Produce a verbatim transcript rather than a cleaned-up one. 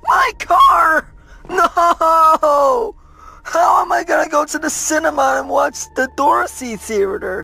My car! No! How am I gonna go to the cinema and watch the Dorothy Theater?